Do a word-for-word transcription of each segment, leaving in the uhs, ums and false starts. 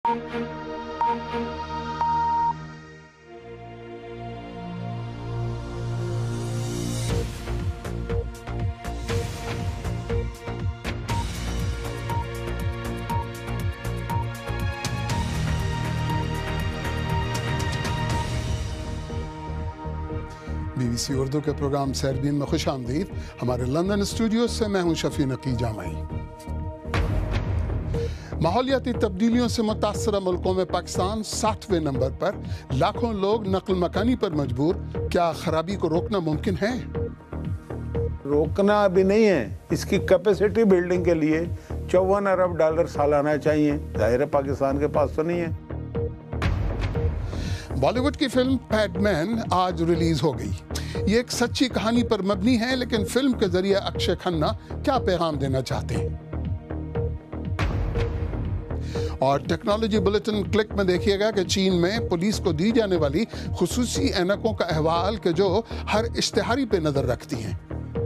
BBC Urdu के programme सैरबीन में खुश आमदीद। हमारे लंदन स्टूडियो से मैं हूं शफी नकी जामई। माहौलियाती तब्दीलियों से मुतासरा मुल्कों में पाकिस्तान सातवें नंबर पर, लाखों लोग नकल मकानी पर मजबूर। क्या खराबी को रोकना मुमकिन है? रोकना अभी नहीं है, इसकी कैपेसिटी बिल्डिंग के लिए चौवन अरब डॉलर सालाना चाहिए। जाहिर है पाकिस्तान के पास तो नहीं है। बॉलीवुड की फिल्म पैडमैन आज रिलीज हो गई। ये एक सच्ची कहानी पर मबनी है, लेकिन फिल्म के जरिए अक्षय खन्ना क्या पैगाम देना चाहते हैं? और टेक्नोलॉजी बुलेटिन क्लिक में देखिएगा कि चीन में पुलिस को दी जाने वाली खुसूसी ऐनकों का अहवाल के जो हर इश्तिहारी पे नजर रखती हैं।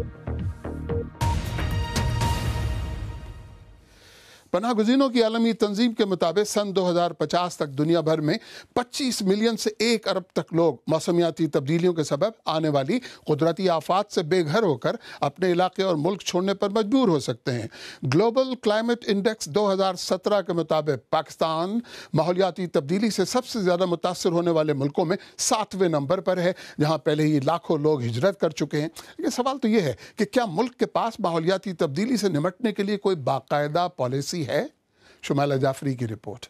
पनाहगज़ीनों की आलमी तंजीम के मुताबिक सन दो हज़ार पचास तक दुनिया भर में पच्चीस मिलियन से एक अरब तक लोग मौसमियाती तब्दीलियों के सबब आने वाली कुदरती आफात से बेघर होकर अपने इलाके और मुल्क छोड़ने पर मजबूर हो सकते हैं। ग्लोबल क्लाइमेट इंडेक्स दो हज़ार सत्रह के मुताबिक पाकिस्तान माहौलियाती तब्दीली से सबसे ज़्यादा मुतासर होने वाले मुल्कों में सातवें नंबर पर है, जहाँ पहले ही लाखों लोग हिजरत कर चुके हैं। लेकिन सवाल तो ये है कि क्या मुल्क के पास माहौलियाती तब्दीली से निमटने के लिए कोई बाकायदा पॉलिसी है? शुमाला जाफरी की रिपोर्ट।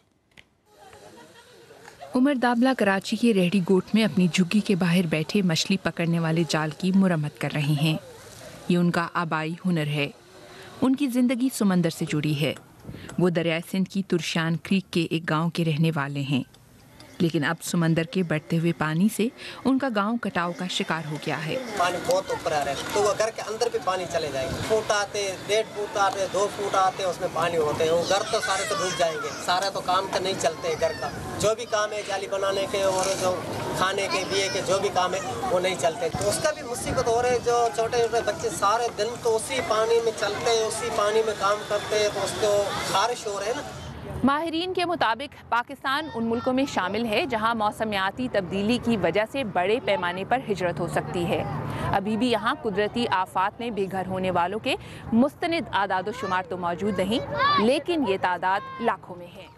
उमर दाबला कराची के रेहड़ी गोट में अपनी झुग्गी के बाहर बैठे मछली पकड़ने वाले जाल की मुरम्मत कर रहे हैं। ये उनका आबाई हुनर है। उनकी जिंदगी समंदर से जुड़ी है। वो दरिया सिंध की तुरशान क्रीक के एक गांव के रहने वाले हैं, लेकिन अब समंदर के बढ़ते हुए पानी से उनका गांव कटाव का शिकार हो गया है। पानी बहुत ऊपर आ रहा है, तो वो घर के अंदर भी पानी चले जाएंगे। फुट आते, डेढ़ फुट आते, दो फुट आते, उसमें पानी होते हैं। वो घर तो सारे तो डूब जाएंगे। सारा तो काम तो नहीं चलते घर का, जो भी काम है जाली बनाने के और जो खाने के बिये के जो भी काम है वो नहीं चलते। तो उसका भी मुसीबत हो रही है। जो छोटे छोटे बच्चे सारे दिन तो उसी पानी में चलते हैं, उसी पानी में काम करते हैं, तो उसको खारिश हो रहे हैं ना। माहिरीन के मुताबिक पाकिस्तान उन मुल्कों में शामिल है जहां मौसमियाती तब्दीली की वजह से बड़े पैमाने पर हिजरत हो सकती है। अभी भी यहां कुदरती आफात में बेघर होने वालों के मुस्तनिद आदाद शुमार तो मौजूद नहीं, लेकिन ये तादाद लाखों में है।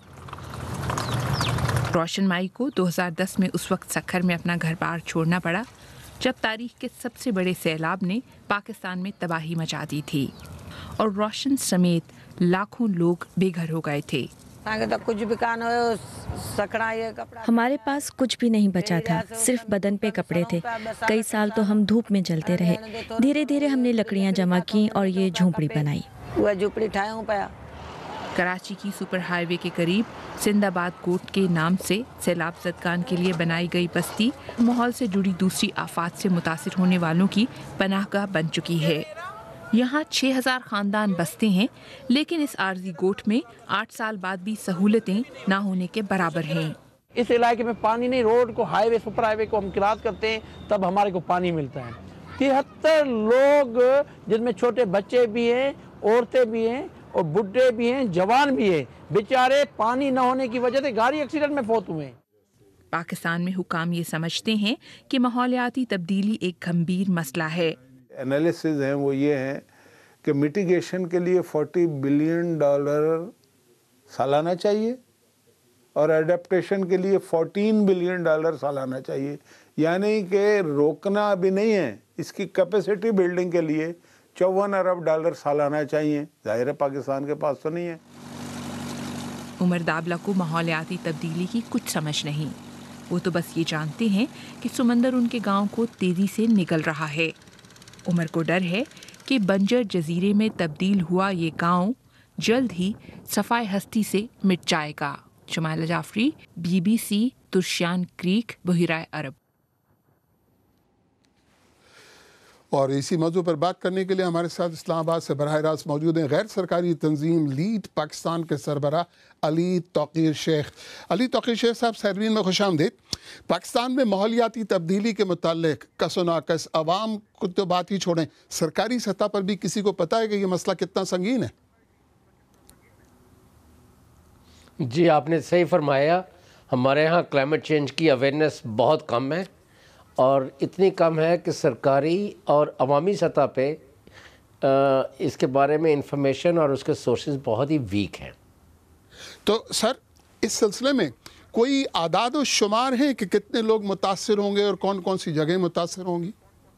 रोशन माई को दो हज़ार दस में उस वक्त सखर में अपना घर बार छोड़ना पड़ा जब तारीख के सबसे बड़े सैलाब ने पाकिस्तान में तबाही मचा दी थी और रोशन समेत लाखों लोग बेघर हो गए थे। तो कुछ भी कान हो, सकड़ा ये कपड़ा। हमारे पास कुछ भी नहीं बचा था, सिर्फ बदन पे कपड़े थे। कई साल तो हम धूप में जलते रहे। धीरे धीरे हमने लकड़ियां जमा की और ये झोंपड़ी बनाई। वह झोंपड़ी ठाए हूं पाया। कराची की सुपर हाईवे के करीब सिंदाबाद कोट के नाम से सैलाब ज़दगान के लिए बनाई गई बस्ती माहौल से जुड़ी दूसरी आफात से मुतासिर होने वालों की पनाहगाह बन चुकी है। यहाँ छह हज़ार खानदान बसते हैं, लेकिन इस आर्जी गोट में आठ साल बाद भी सहूलतें ना होने के बराबर हैं। इस इलाके में पानी नहीं, रोड को हाईवे सुपर हाईवे को हम किरात करते हैं तब हमारे को पानी मिलता है। तिहत्तर लोग जिनमें छोटे बच्चे भी हैं, औरतें भी हैं और बुढ़े भी हैं, जवान भी हैं, बेचारे पानी न होने की वजह से गाड़ी एक्सीडेंट में फौत हुए। पाकिस्तान में हुकाम ये समझते हैं कि माहौलियाती तब्दीली एक गंभीर मसला है। एनालिसिस हैं वो ये हैं कि मिटिगेशन के लिए चालीस बिलियन डॉलर सालाना चाहिए और एडेप्टेशन के लिए चौदह बिलियन डॉलर सालाना चाहिए। यानी कि रोकना अभी नहीं है, इसकी कैपेसिटी बिल्डिंग के लिए चौवन अरब डॉलर सालाना चाहिए। जाहिर है पाकिस्तान के पास तो नहीं है। उमर दाबला को माहौलियाती तब्दीली की कुछ समझ नहीं। वो तो बस ये जानते हैं कि समंदर उनके गांव को तेजी से निगल रहा है। उमर को डर है कि बंजर जजीरे में तब्दील हुआ ये गांव जल्द ही सफाए हस्ती से मिट जाएगा। शुमाला जाफरी, बीबीसी, तुरशान क्रीक, बहिराए अरब। और इसी मौजू पर बात करने के लिए हमारे साथ इस्लामाबाद से बराह रास्त मौजूद हैं गैर सरकारी तंजीम लीड पाकिस्तान के सरबराह अली तौकीर शेख। अली तौकीर शेख साहब, सैरबीन में खुशामदीद। पाकिस्तान में माहौलियाती तब्दीली के मुताल्लिक कसोनाकस अवाम को तो बात ही छोड़ें, सरकारी सतह पर भी किसी को पता है कि ये मसला कितना संगीन है? जी, आपने सही फरमाया। हमारे यहाँ क्लाइमेट चेंज की अवेयरनेस बहुत कम है, और इतनी कम है कि सरकारी और अवामी सतह पे इसके बारे में इंफॉर्मेशन और उसके सोर्सेज बहुत ही वीक हैं। तो सर, इस सिलसिले में कोई आदाद और शुमार है कि कितने लोग मुतासिर होंगे और कौन कौन सी जगह मुतासिर होंगी?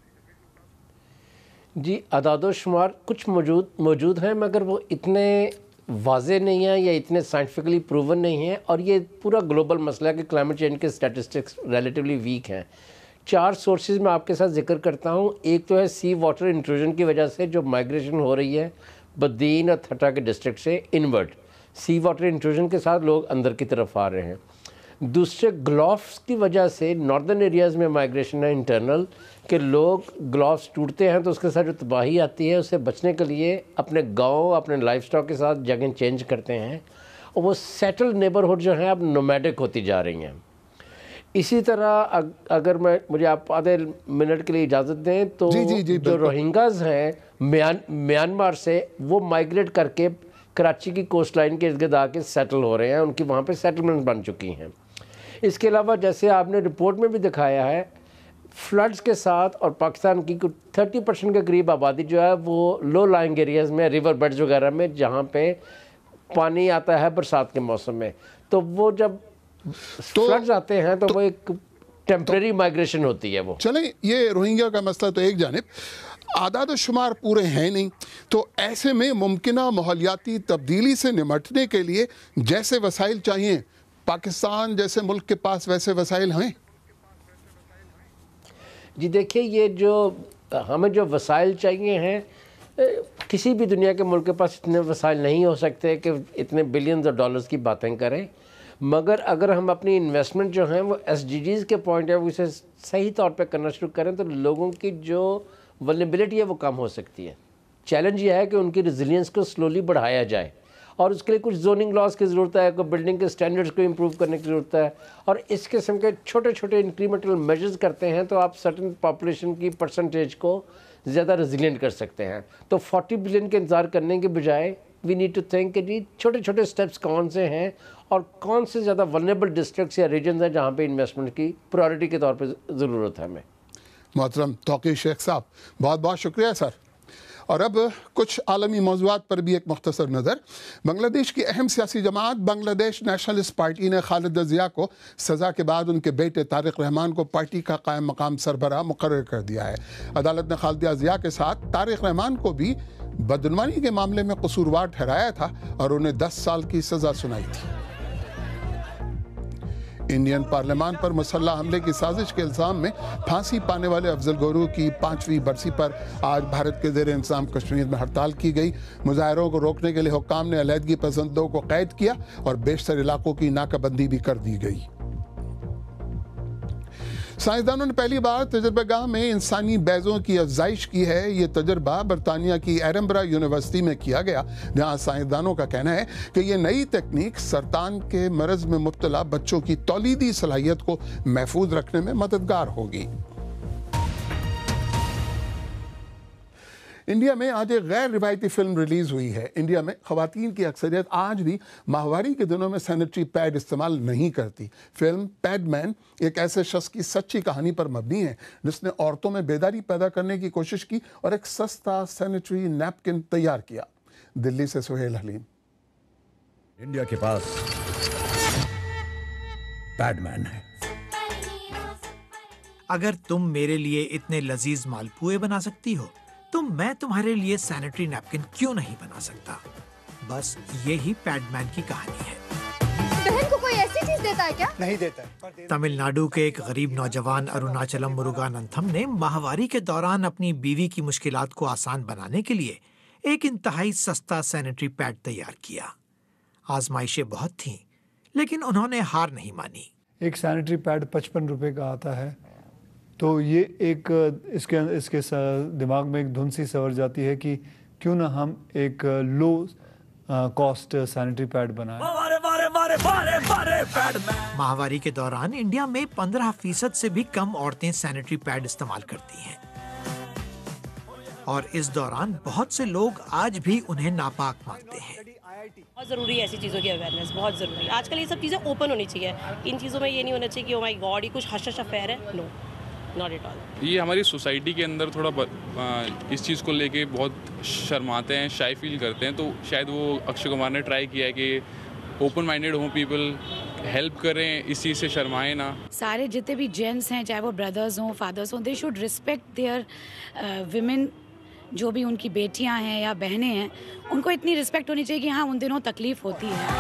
जी, आदाद शुमार कुछ मौजूद मौजूद हैं, मगर वो इतने वाज़े नहीं हैं या इतने साइंटिफिकली प्रूवन नहीं हैं, और ये पूरा ग्लोबल मसला है कि क्लाइमेट चेंज के स्टैटिस्टिक्स रिलेटिवली वीक हैं। चार सोर्सेज मैं आपके साथ जिक्र करता हूँ। एक तो है सी वाटर इंट्रूजन की वजह से जो माइग्रेशन हो रही है बदीन और थटा के डिस्ट्रिक्ट से इनवर्ड, सी वाटर इंट्रूजन के साथ लोग अंदर की तरफ आ रहे हैं। दूसरे ग्लोव्स की वजह से नॉर्दर्न एरियाज़ में माइग्रेशन है इंटरनल, कि लोग ग्लोव्स टूटते हैं तो उसके साथ जो तबाही आती है उससे बचने के लिए अपने गांव, अपने लाइफ स्टॉक के साथ जगह चेंज करते हैं, और वो सेटल्ड नेबरहुड जो है अब नोमैडिक होती जा रही हैं। इसी तरह अगर मैं मुझे आप आधे मिनट के लिए इजाज़त दें तो जी, जी, जी, जो रोहिंग्याज हैं म्यान म्यांमार से, वो माइग्रेट करके कराची की कोस्ट लाइन के इर्द गिर्द आके सेटल हो रहे हैं, उनकी वहाँ पे सेटलमेंट बन चुकी हैं। इसके अलावा जैसे आपने रिपोर्ट में भी दिखाया है, फ्लड्स के साथ और पाकिस्तान की कुछ तीस परसेंट के करीब आबादी जो है वो लो लाइंग एरियाज़ में, रिवर बेड्स वगैरह में, जहाँ पे पानी आता है बरसात के मौसम में, तो वो जब तो, फ्लड्स आते हैं तो, तो वो एक टेम्परेरी तो, माइग्रेशन होती है। वो चलें, ये रोहिंग्या का मसला तो एक जानिब, आदाद शुमार पूरे हैं नहीं, तो ऐसे में मुमकिना माहौलियाती तब्दीली से निमटने के लिए जैसे वसाइल चाहिए, पाकिस्तान जैसे मुल्क के पास वैसे वसाइल हैं? जी देखिए, ये जो हमें जो वसाइल चाहिए हैं, किसी भी दुनिया के मुल्क के पास इतने वसाइल नहीं हो सकते कि इतने बिलियंस ऑफ डॉलर्स की बातें करें, मगर अगर हम अपनी इन्वेस्टमेंट जो हैं वो एस डी जीज़ के पॉइंट ऑफ व्यू से सही तौर पे करना शुरू करें तो लोगों की जो वल्नरेबिलिटी है वो कम हो सकती है। चैलेंज ये है कि उनकी रेजिलियंस को स्लोली बढ़ाया जाए, और उसके लिए कुछ जोनिंग लॉज की ज़रूरत है, कोई बिल्डिंग के स्टैंडर्ड्स को इम्प्रूव करने की ज़रूरत है, और इस किस्म के छोटे छोटे इंक्रीमेंटल मेजर्स करते हैं तो आप सर्टन पॉपुलेशन की परसेंटेज को ज़्यादा रेजिलियंट कर सकते हैं। तो चालीस बिलियन के इंतज़ार करने के बजाय वी नीड टू थिंक कि जी छोटे छोटे स्टेप्स कौन से हैं और कौन से ज़्यादा वल्नरेबल डिस्ट्रिक्ट्स या रीजन हैं जहाँ पे इन्वेस्टमेंट की प्रायोरिटी के तौर पे ज़रूरत है हमें। मोहतरम तौकीर शेख साहब, बहुत बहुत शुक्रिया सर। और अब कुछ आलमी मौज़ूआत पर भी एक मुख्तसर नज़र। बांग्लादेश की अहम सियासी जमात बांग्लादेश नेशनलिस्ट पार्टी ने खालिदा ज़िया को सज़ा के बाद उनके बेटे तारिक रहमान को पार्टी का कायम मकाम सरबराह मुकर्रर कर दिया है। अदालत ने खालिदा ज़िया के साथ तारिक रहमान को भी बदनवानी के मामले में कसूरवार ठहराया था और उन्हें दस साल की सज़ा सुनाई थी। इंडियन पार्लियामान पर मुसल्लह हमले की साजिश के इल्ज़ाम में फांसी पाने वाले अफजल गुरु की पाँचवीं बरसी पर आज भारत के ज़ेर इंतज़ाम कश्मीर में हड़ताल की गई। मुजाहरों को रोकने के लिए हुक्काम ने अलहदगी पसंदों को कैद किया और बेशतर इलाकों की नाकाबंदी भी कर दी गई। साइंसदानों ने पहली बार तजर्बागाह में इंसानी बैज़ों की अफजाइश की है। ये तजर्बा बरतानिया की एडनबरा यूनिवर्सिटी में किया गया, जहाँ साइंसदानों का कहना है कि ये नई तकनीक सरतान के मरज़ में मुब्तला बच्चों की तौलीदी सलाहियत को महफूज रखने में मददगार होगी। इंडिया में आज एक गैर रिवायती फिल्म रिलीज़ हुई है। इंडिया में ख़वातीन की अक्सरियत आज भी माहवारी के दिनों में सैनिटरी पैड इस्तेमाल नहीं करती। फिल्म पैडमैन एक ऐसे शख्स की सच्ची कहानी पर मबनी है जिसने औरतों में बेदारी पैदा करने की कोशिश की और एक सस्ता सैनिटरी नैपकिन तैयार किया। दिल्ली से सुहेल हलीम। इंडिया के पास पैडमैन है। अगर तुम मेरे लिए इतने लजीज मालपुए बना सकती हो तो मैं तुम्हारे लिए सैनिटरी नैपकिन क्यों नहीं बना सकता। बस यही पैडमैन की कहानी है। बहन को कोई ऐसी चीज देता है क्या? नहीं देता है। तमिलनाडु के एक गरीब नौजवान अरुणाचलम मुरुगानंथम ने माहवारी के दौरान अपनी बीवी की मुश्किलात को आसान बनाने के लिए एक इंतहाई सस्ता सैनिटरी पैड तैयार किया। आजमाइशें बहुत थीं, लेकिन उन्होंने हार नहीं मानी। एक सैनिटरी पैड पचपन रुपए का आता है, तो ये एक इसके इसके दिमाग में एक धुन सी सवर जाती है कि क्यों ना हम एक लो कॉस्ट सैनिटरी पैड बनाएं। माहवारी के दौरान इंडिया में पंद्रह फीसद से भी कम औरतें सैनिटरी पैड इस्तेमाल करती हैं, और इस दौरान बहुत से लोग आज भी उन्हें नापाक मानते हैं। बहुत ज़रूरी है ऐसी चीज़ों की अवेयरनेस, बहुत ज़रूरी है। आजकल ये सब चीज़ें ओपन होनी चाहिए। इन चीज़ों में ये नहीं होना चाहिए कि ओ माय गॉड ये कुछ हश हश अफेयर है। No, not at all. ये हमारी सोसाइटी के अंदर थोड़ा ब, आ, इस चीज़ को लेके बहुत शर्माते हैं, शाय फील करते हैं। तो शायद वो अक्षय कुमार ने ट्राई किया है कि ओपन माइंडेड हों पीपल, हेल्प करें, इस चीज़ से शर्माएं ना। सारे जितने भी जेंट्स हैं, चाहे वो ब्रदर्स हों, फादर्स हों, they should respect their women. जो भी उनकी बेटियां हैं या बहनें हैं, उनको इतनी रिस्पेक्ट होनी चाहिए कि हाँ उन दिनों तकलीफ होती है।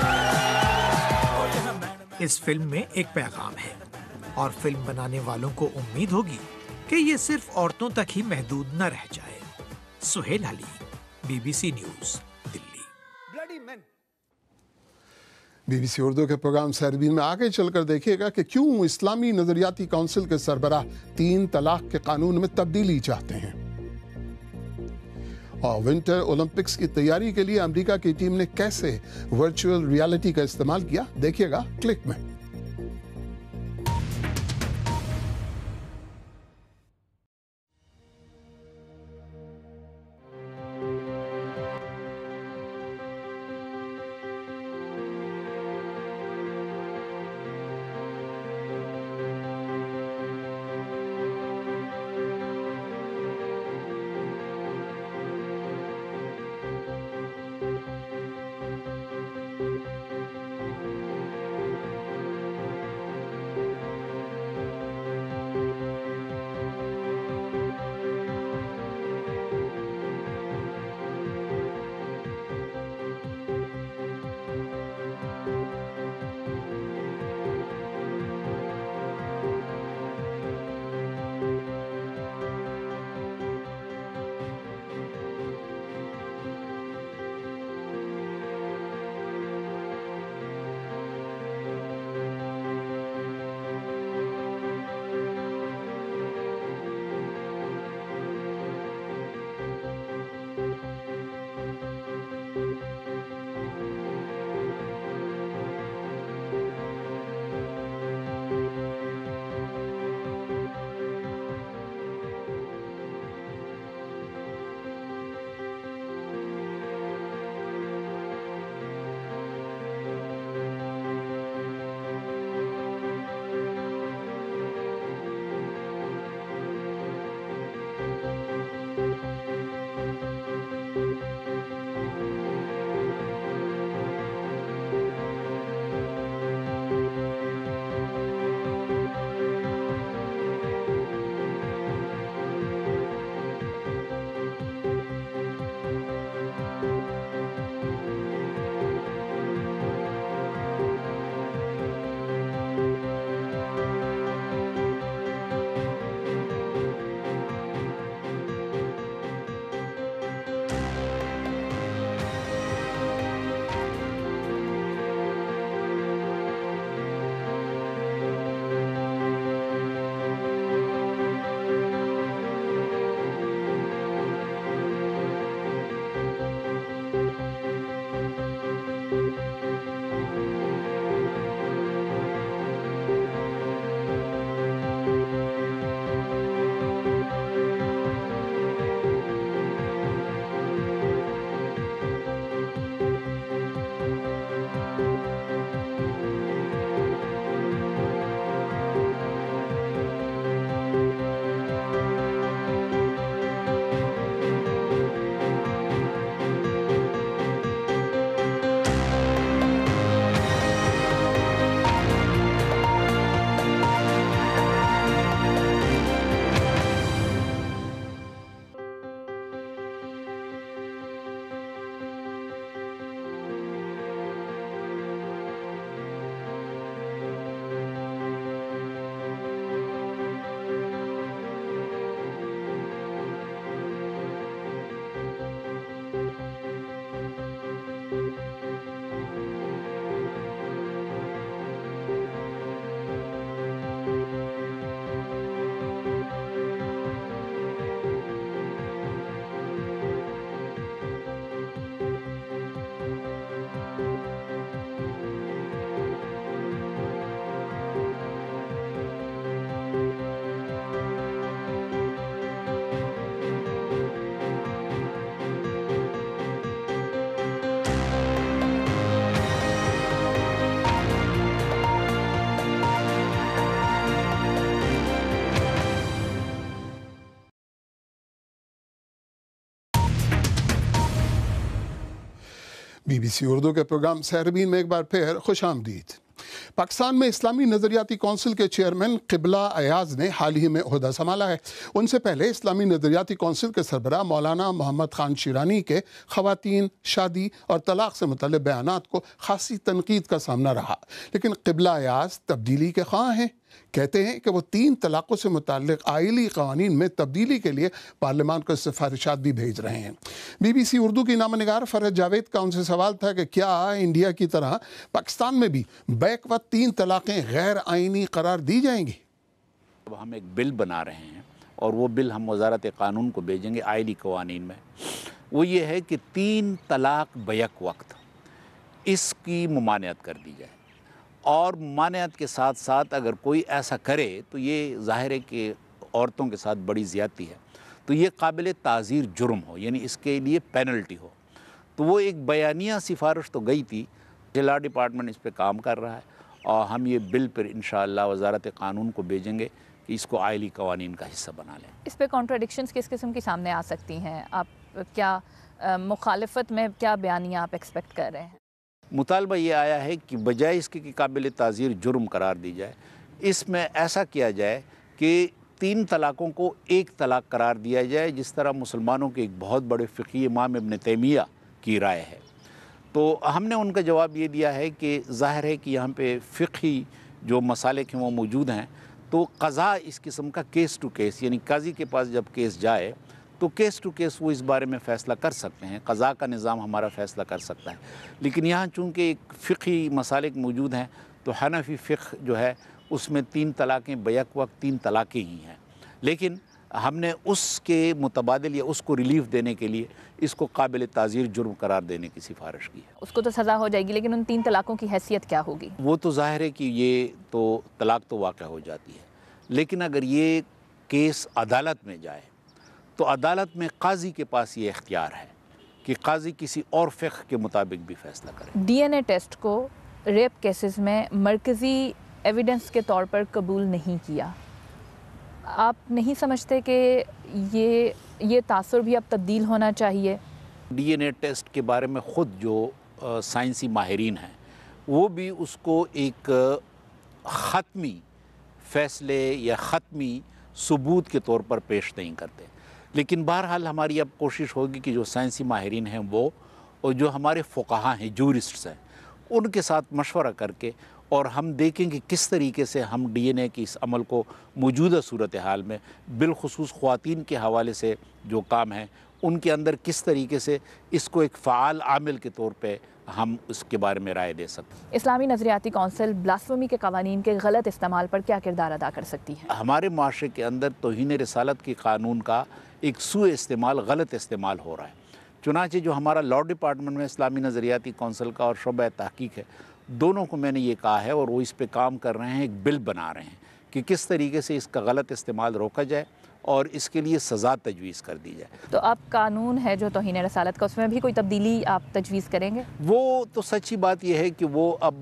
इस फिल्म में एक पैगाम है और फिल्म बनाने वालों को उम्मीद होगी कि ये सिर्फ औरतों तक ही महदूद न रह जाए। Suhail Ali, BBC news, Delhi. BBC Urdu के प्रोग्राम सरबीन में आगे चलकर देखिएगा कि क्यों इस्लामी नजरियाती काउंसिल के सरबराह तीन तलाक के कानून में तब्दीली चाहते हैं। और विंटर ओलंपिक्स की तैयारी के लिए अमेरिका की टीम ने कैसे वर्चुअल रियलिटी का इस्तेमाल किया, देखिएगा क्लिक में। बीबीसी उर्दू के प्रोग्राम सहरबीन में एक बार फिर खुश आमदीद। पाकिस्तान में इस्लामी नज़रियाती कौंसिल के चेयरमैन क़िबला अयाज ने हाल ही में ओहदा संभाला है। उनसे पहले इस्लामी नज़रियाती कौंसिल के सरबराह मौलाना मोहम्मद खान शिरानी के ख़वातीन, शादी और तलाक़ से मुतल्लिक़ बयानात को खासी तनकीद का सामना रहा, लेकिन क़िबला अयाज तब्दीली के ख़्वाह हैं। कहते हैं कि वो तीन तलाक़ों से मुताल्लिक़ आइली क़वानीन में तब्दीली के लिए पार्लियामान को सिफारिशात भी भेज रहे हैं। बीबीसी उर्दू की नामनिगार फरहत जावेद का उनसे सवाल था कि क्या इंडिया की तरह पाकिस्तान में भी बैक वक्त तीन तलाक़ें गैर आइनी करार दी जाएंगी। अब हम एक बिल बना रहे हैं और वो बिल हम वज़ारत क़ानून को भेजेंगे आइली क़वानीन में। वो ये है कि तीन तलाक़ बैक वक्त इसकी मुमानियत कर दी जाए, और ममानियत के साथ साथ अगर कोई ऐसा करे तो ये ज़ाहिर है कि औरतों के साथ बड़ी ज़्यादती है, तो ये काबिल ताज़ीर जुर्म हो, यानी इसके लिए पेनल्टी हो। तो वो एक बयानिया सिफारिश तो गई थी, लॉ डिपार्टमेंट इस पर काम कर रहा है और हम ये बिल पर इंशाअल्लाह वज़ारत क़ानून को भेजेंगे कि इसको आइली क़वानीन का हिस्सा बना लें। इस पर कॉन्ट्रडिक्शंस किस किस्म की सामने आ सकती हैं? आप क्या मुखालफत में क्या बयानिया आप एक्सपेक्ट कर रहे हैं? मुतालबा ये आया है कि बजाय इसके कि काबिल ताज़ीर जुर्म करार दी जाए, इसमें ऐसा किया जाए कि तीन तलाक़ों को एक तलाक़ करार दिया जाए, जिस तरह मुसलमानों के एक बहुत बड़े फ़िक़ी इमाम इब्न तैमिया की राय है। तो हमने उनका जवाब ये दिया है कि ज़ाहिर है कि यहाँ पे फ़िक़ी जो मसालिक हैं वो मौजूद हैं, तो क़ज़ा इस किस्म का केस टू केस, यानी काजी के पास जब केस जाए तो केस टू केस वो इस बारे में फ़ैसला कर सकते हैं। क़ज़ा का निज़ाम हमारा फ़ैसला कर सकता है, लेकिन यहाँ चूँकि एक फ़िक़ी मसालिक मौजूद हैं तो हनफ़ी फ़िक़्ह जो है उसमें तीन तलाक़ें बैक वक्त तीन तलाक़ें ही हैं, लेकिन हमने उसके मुतबादिल या उसको रिलीफ़ देने के लिए इसको काबिल ताज़ीर जुर्म करार देने की सिफारिश की है। उसको तो सज़ा हो जाएगी, लेकिन उन तीन तलाक़ों की हैसियत क्या होगी? वो तो ज़ाहिर है कि ये तो तलाक़ तो वाक़ हो जाती है, लेकिन अगर ये केस अदालत में जाए तो अदालत में काजी के पास ये इख्तियार है कि काजी किसी और फ़िक़्ह के मुताबिक भी फ़ैसला करे। डीएनए टेस्ट को रेप केसेस में मरकज़ी एविडेंस के तौर पर कबूल नहीं किया। आप नहीं समझते कि ये ये तासुर भी अब तब्दील होना चाहिए? डीएनए टेस्ट के बारे में ख़ुद जो साइंसी माहिरीन हैं वो भी उसको एक ख़त्मी फ़ैसले या ख़त्मी सबूत के तौर पर पेश नहीं करते, लेकिन बहरहाल हमारी अब कोशिश होगी कि जो साइंसी माहिरीन हैं वो और जो हमारे फ़ुक़हा हैं, जूरिस्ट्स हैं, उनके साथ मशवरा करके और हम देखेंगे किस तरीके से हम डीएनए की इस अमल को मौजूदा सूरत हाल में बिलखुसूस ख़वातीन के हवाले से जो काम है उनके अंदर किस तरीके से इसको एक फ़ाल आमिल के तौर पे हम उसके बारे में राय दे सकते हैं। इस्लामी नज़रियाती कौंसिल ब्लास्फेमी के क़वानीन के गलत इस्तेमाल पर क्या किरदार अदा कर सकती है? हमारे माशरे के अंदर तौहीन रिसालत के कानून का एक सूए इस्तेमाल, गलत इस्तेमाल हो रहा है। चुनांचे जो हमारा लॉ डिपार्टमेंट में इस्लामी नज़रियाती कौंसिल का और शोबा तहकीक है, दोनों को मैंने ये कहा है और वो इस पे काम कर रहे हैं, एक बिल बना रहे हैं कि किस तरीके से इसका गलत इस्तेमाल रोका जाए और इसके लिए सज़ा तजवीज़ कर दी जाए। तो अब कानून है जो तौहीन रसालत का, उसमें भी कोई तब्दीली आप तजवीज़ करेंगे? वो तो सच्ची बात यह है कि वो अब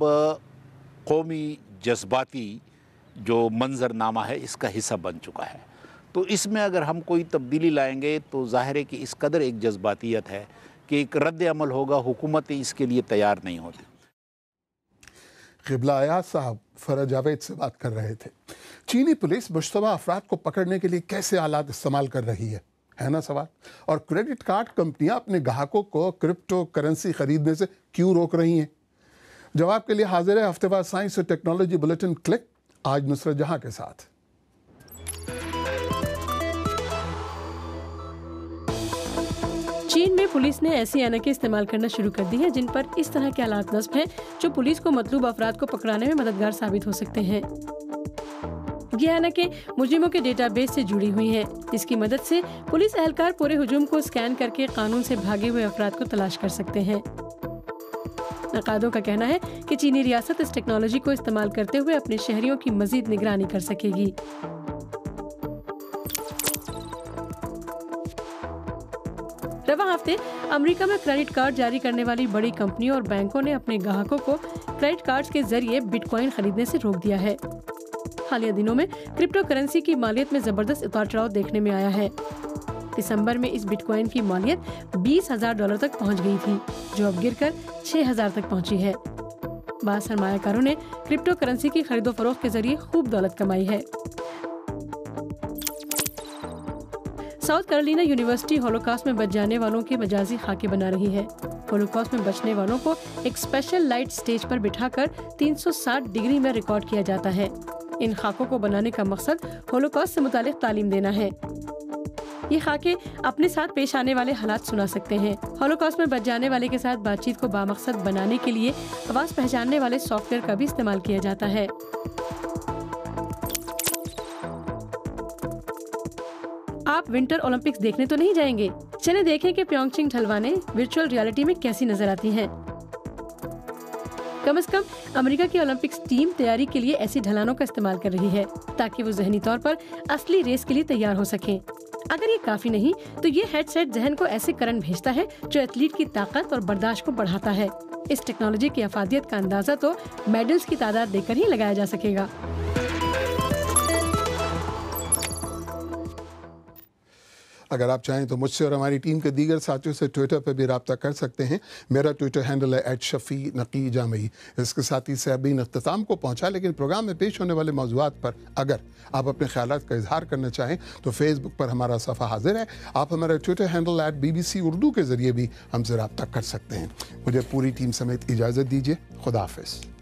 कौमी जज्बाती जो मंजरनामा है इसका हिस्सा बन चुका है, तो इसमें अगर हम कोई तब्दीली लाएंगे तो ज़ाहिर है कि इस कदर एक जज्बातियत है कि एक रद्द अमल होगा, हुकूमतें इसके लिए तैयार नहीं होती। क़िबला अयाज साहब फरहत जावेद से बात कर रहे थे। चीनी पुलिस मुश्तबा अफराद को पकड़ने के लिए कैसे आलात इस्तेमाल कर रही है, है ना सवाल। और क्रेडिट कार्ड कंपनियां अपने ग्राहकों को क्रिप्टो करेंसी खरीदने से क्यों रोक रही हैं? जवाब के लिए हाजिर है हफ्तेवार साइंस और टेक्नोलॉजी बुलेटिन क्लिक, आज नुसरत जहां के साथ। चीन में पुलिस ने ऐसी ऐनकें इस्तेमाल करना शुरू कर दी है जिन पर इस तरह के आलात नस्ब हैं जो पुलिस को मतलूब अफराद को पकड़ाने में मददगार साबित हो सकते हैं। ये ऐनकें मुजरिमों के डेटाबेस से जुड़ी हुई हैं, जिसकी मदद से पुलिस एहलकार पूरे हुजूम को स्कैन करके कानून से भागे हुए अफराद को तलाश कर सकते हैं। नकादों का कहना है कि चीनी रियासत इस टेक्नोलॉजी को इस्तेमाल करते हुए अपने शहरियों की मजीद निगरानी कर सकेगी। रवा हफ्ते अमेरिका में क्रेडिट कार्ड जारी करने वाली बड़ी कंपनियों और बैंकों ने अपने ग्राहकों को क्रेडिट कार्ड्स के जरिए बिटकॉइन खरीदने से रोक दिया है। हालिया दिनों में क्रिप्टो करेंसी की मालियत में जबरदस्त उतार चढ़ाव देखने में आया है। दिसंबर में इस बिटकॉइन की मौलियत बीस हजार डॉलर तक पहुंच गई थी, जो अब गिरकर छह हजार तक पहुंची है। बाद सरमायाकारों ने क्रिप्टो करेंसी की खरीदो फरोख्त के जरिए खूब दौलत कमाई है। साउथ कैरोलिना यूनिवर्सिटी होलोकॉस्ट में बच जाने वालों के मजाजी खाके बना रही है। होलोकॉस्ट में बचने वालों को एक स्पेशल लाइट स्टेज पर बिठाकर तीन सौ साठ डिग्री में रिकॉर्ड किया जाता है। इन खाकों को बनाने का मकसद होलोकॉस्ट से मुतालिक तालीम देना है। ये खाके अपने साथ पेश आने वाले हालात सुना सकते हैं। होलोकॉस्ट में बच जाने वाले के साथ बातचीत को बामकसद बनाने के लिए आवाज पहचानने वाले सॉफ्टवेयर का भी इस्तेमाल किया जाता है। आप विंटर ओलंपिक्स देखने तो नहीं जाएंगे? चले देखें कि प्योंगचैंग ढलवाने वर्चुअल रियलिटी में कैसी नजर आती हैं। कम से कम अमेरिका की ओलंपिक्स टीम तैयारी के लिए ऐसी ढलानों का इस्तेमाल कर रही है, ताकि वो जहनी तौर पर असली रेस के लिए तैयार हो सकें। अगर ये काफी नहीं तो ये हेडसेट जहन को ऐसे करंट भेजता है जो एथलीट की ताकत और बर्दाश्त को बढ़ाता है। इस टेक्नोलॉजी की अफादियत का अंदाजा तो मेडल्स की तादाद देखकर ही लगाया जा सकेगा। अगर आप चाहें तो मुझसे और हमारी टीम के दीगर साथियों से ट्विटर पर भी रब्ता कर सकते हैं। मेरा ट्विटर हैंडल है एट शफ़ी नकी जामई। इसके साथ ही साहबीन अख्ताम को पहुंचा, लेकिन प्रोग्राम में पेश होने वाले मौज़ूआत पर अगर आप अपने ख्यालात का इजहार करना चाहें तो फेसबुक पर हमारा सफ़ा हाजिर है। आप हमारा Twitter handle at B B C Urdu के ज़रिए भी हमसे रब्ता कर सकते हैं। मुझे पूरी टीम समेत इजाज़त दीजिए। खुदा हाफ़िज़।